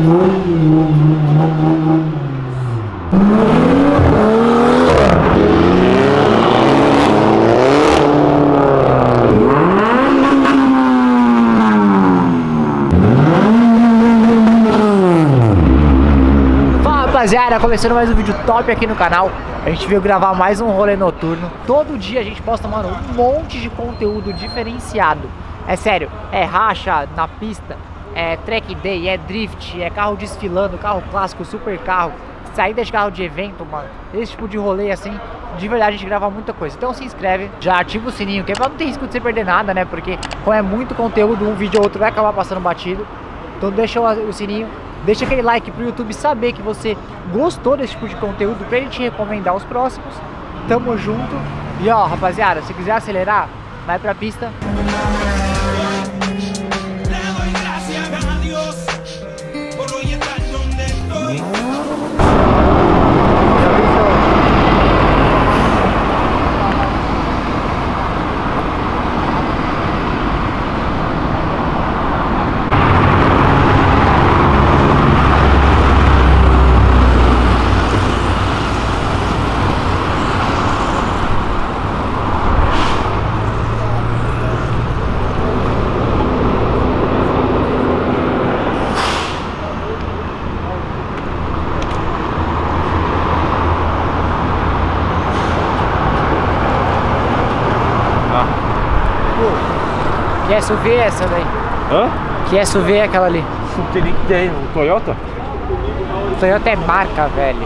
Rapaziada, começando mais um vídeo top aqui no canal. A gente veio gravar mais um rolê noturno. Todo dia a gente posta, mano, um monte de conteúdo diferenciado. É sério, é racha na pista, é track day, é drift, é carro desfilando, carro clássico, super carro, saída de carro de evento, mano. Esse tipo de rolê assim, de verdade a gente grava muita coisa. Então se inscreve, já ativa o sininho, que é pra não ter risco de você perder nada, né? Porque como é muito conteúdo, um vídeo ou outro vai acabar passando batido. Então deixa o sininho. Deixa aquele like pro YouTube saber que você gostou desse tipo de conteúdo pra ele te recomendar os próximos. Tamo junto. E ó, rapaziada, se quiser acelerar, vai pra pista. Que SUV é essa daí? Hã? Que SUV é aquela ali? Não tem nem ideia, um Toyota? O Toyota é marca, velho.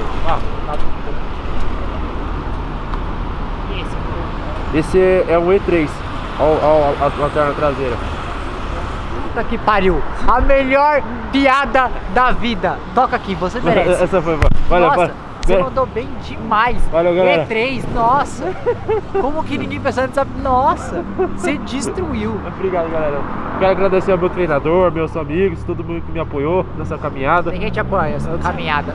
Esse é um E3. Olha a lanterna traseira. Puta que pariu. A melhor piada da vida. Toca aqui, você merece. Essa foi. Valeu, nossa, você mandou bem demais. Valeu, galera. E3, nossa. Como que ninguém pensou nessa... Nossa, você destruiu. Obrigado, galera. Quero agradecer ao meu treinador, meus amigos, todo mundo que me apoiou nessa caminhada. Ninguém te apoia nessa caminhada.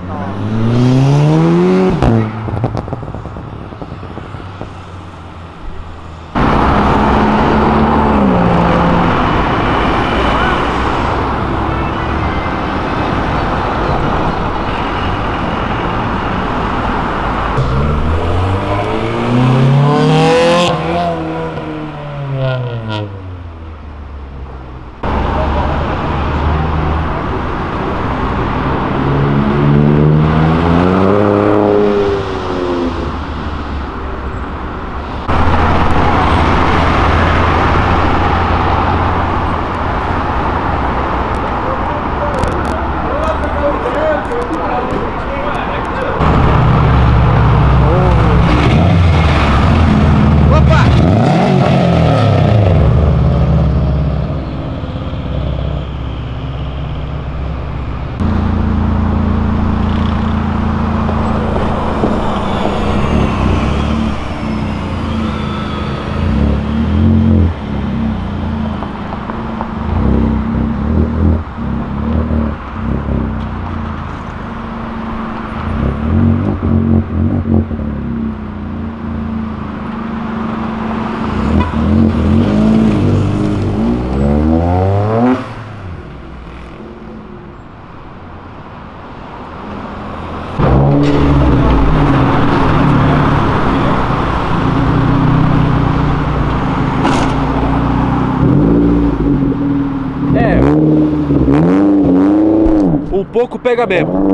Um pouco pega mesmo.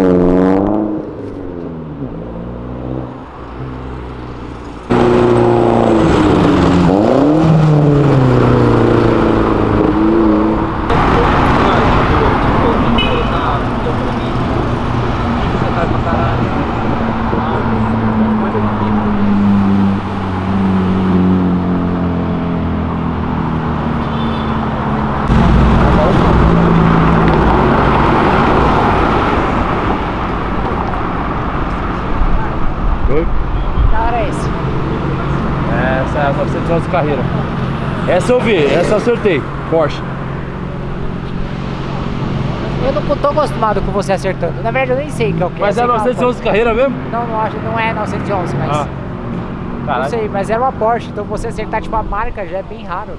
Essa é a 911 Carreira. Essa eu vi, essa eu acertei. Porsche. Eu não tô acostumado com você acertando. Na verdade eu nem sei qual que é. Mas é 911 Carreira mesmo? Não, não acho, não é 911, mas... Não sei, mas era uma Porsche, então você acertar tipo a marca já é bem raro.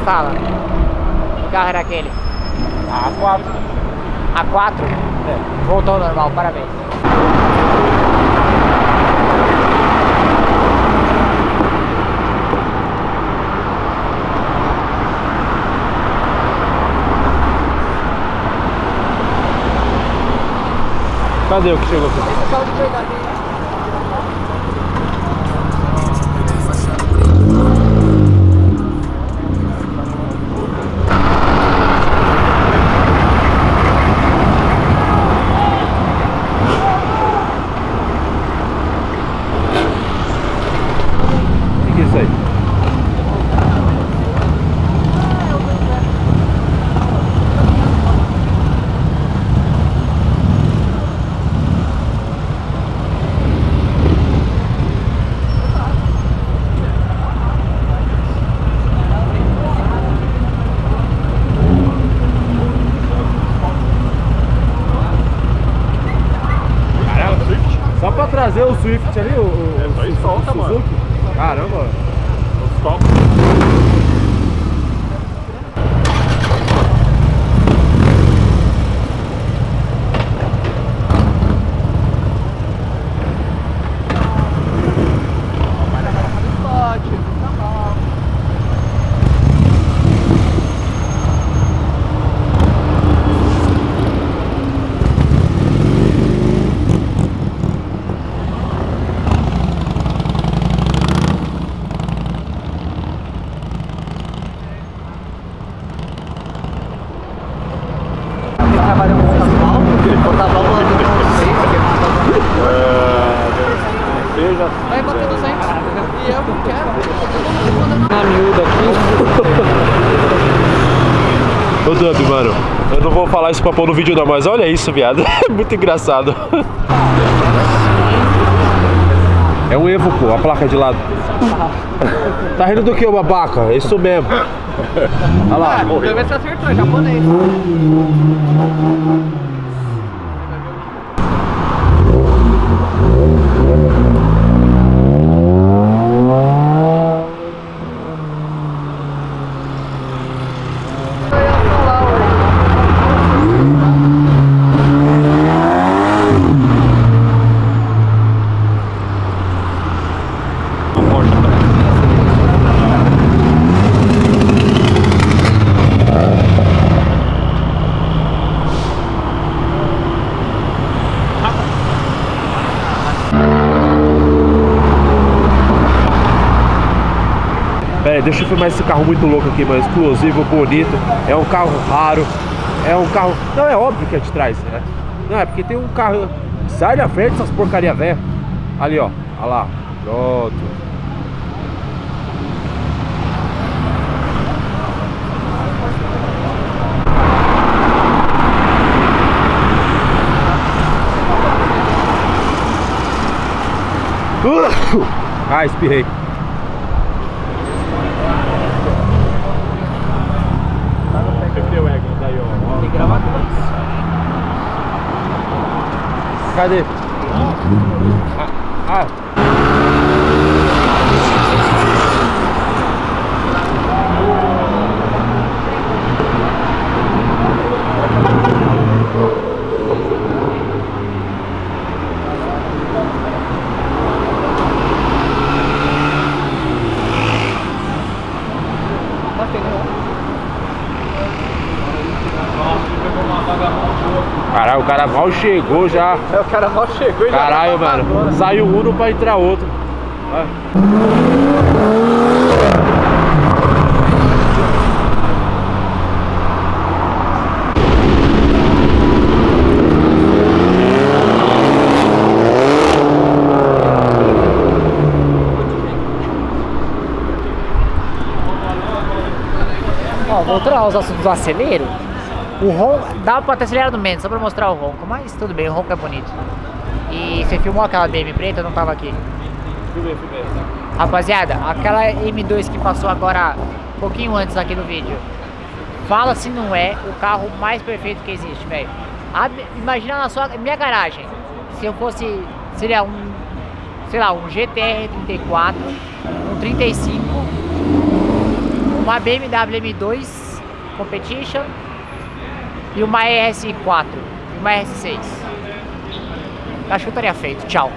fala? Que carro era aquele? A4. A4? É. Voltou ao normal, parabéns. Cadê o que chegou aqui? Esse carro de verdade, hein? O que é isso aí? Só pra trazer o Swift ali, só isso solta, Suzuki. mano. Caramba. Os copos. Trabalhar um asfalto, botar a válvula do Seja. vai bater 200. E eu não quero. Na miúda aqui. Ô Dub, mano, eu não vou falar isso pra pôr no vídeo não, mas olha isso, viado. É muito engraçado. É um Evo, pô, a placa de lado. Tá rindo do que, ô babaca? É isso mesmo. Olha lá. Pelo menos você acertou, é japonês. Pera aí, deixa eu filmar esse carro muito louco aqui, mano. Explosivo, bonito. É um carro raro. É um carro... Não, é óbvio que é de trás, né? Não, é porque tem um carro... Sai da frente essas porcaria velha. Ali, ó. Olha lá. Pronto. Ah, espirrei. Tem que gravar tudo. Cadê? Ah. Caralho, o cara mal chegou já. É, o cara mal chegou e já Caralho, tá mano. agora. Saiu um pra entrar outro. Vai. Ó, voltando aos assuntos do acelero, o ronco, dá pra ter acelerado menos, só pra mostrar o ronco, mas tudo bem, o ronco é bonito. E você filmou aquela BM preta, eu não tava aqui. Filmei. Rapaziada, aquela M2 que passou agora, um pouquinho antes aqui no vídeo, fala se não é o carro mais perfeito que existe, velho. Imagina na minha garagem, se eu fosse, seria um, sei lá, um GTR 34, um 35, uma BMW M2 Competition e uma RS4 e uma RS6. Acho que eu estaria feito. Tchau.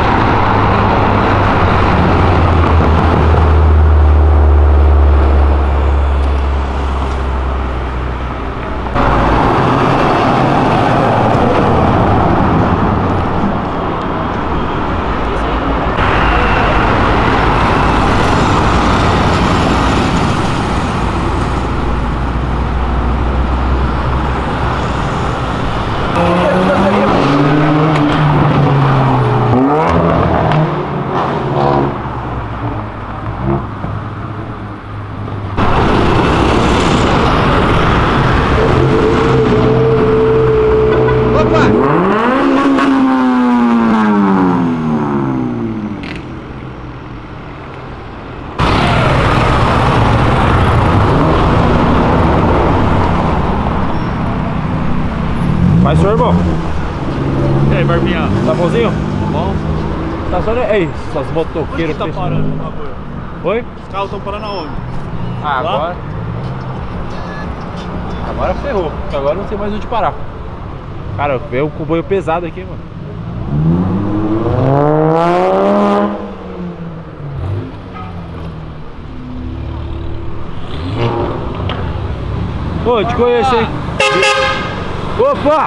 Vai, seu irmão. E aí, Barbinha? Tá bonzinho? Bom? Tá só... Ei, essas motoqueiras... Onde que tá parando, por favor? Oi? Os carros estão parando aonde? Ah, Lá? agora... Agora ferrou, porque agora não sei mais onde parar. Cara, veio um comboio pesado aqui, mano. Ô, te conheço, hein? Opa!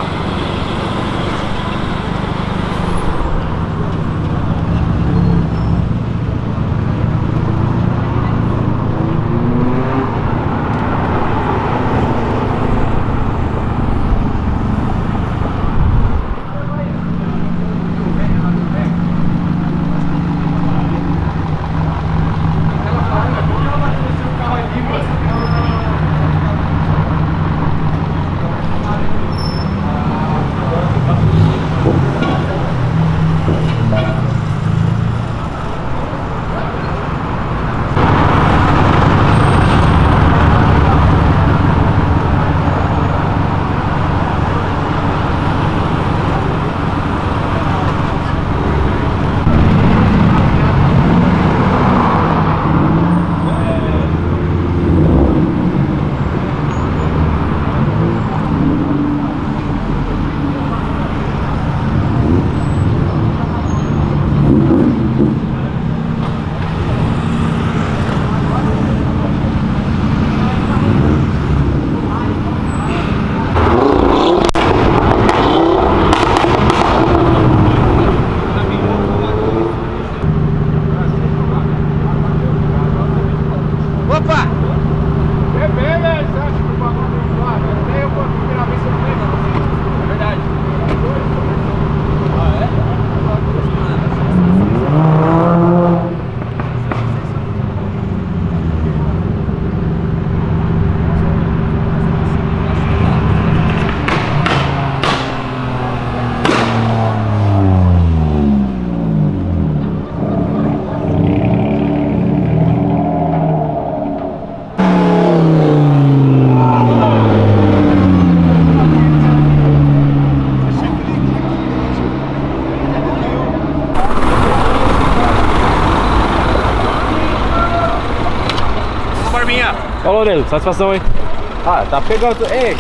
Falou, Nelo, satisfação, hein? Ah, tá pegando. Ei!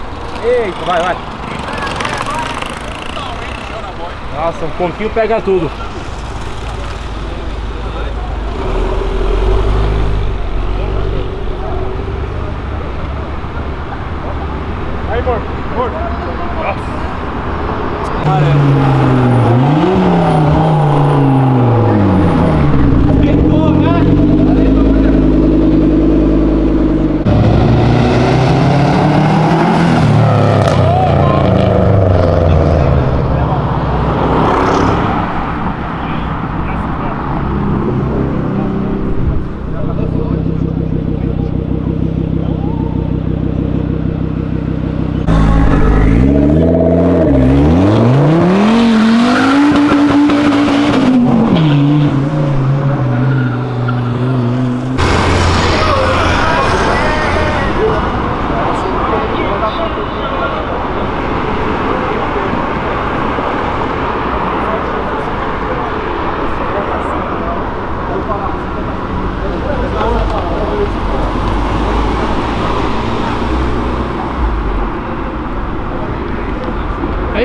Eita, vai. Nossa, um pouquinho pega tudo. Aí, morto. Nossa.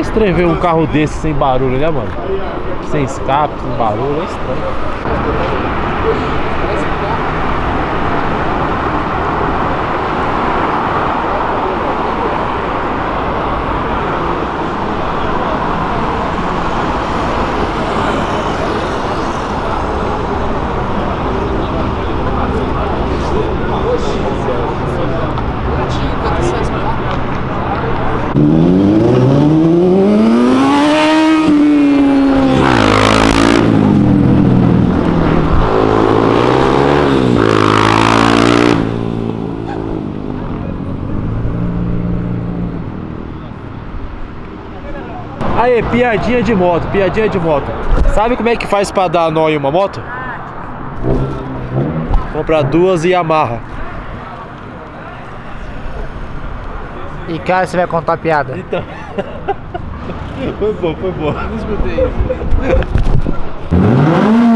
estranho ver um carro desse sem barulho, né, mano? Sem escape, sem barulho, é estranho. Aí, piadinha de moto, piadinha de moto. Sabe como é que faz pra dar nó em uma moto? Comprar duas e amarra. E cara, você vai contar a piada? Então. Foi bom, foi bom. Não escutei isso.